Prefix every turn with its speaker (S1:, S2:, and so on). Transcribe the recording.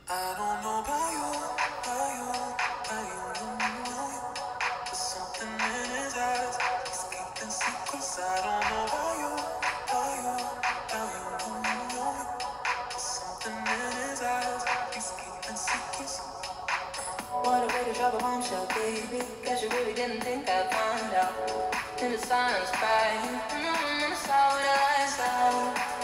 S1: I don't know about you, about you, about you. There's something in his eyes. He's keeping secrets. I don't know about you, about you, about you. There's something in his eyes. He's keeping secrets. What a way to drop a bombshell, baby. Guess you really didn't think I'd find out. In the silence, crying. And I'm on the side with the lights out.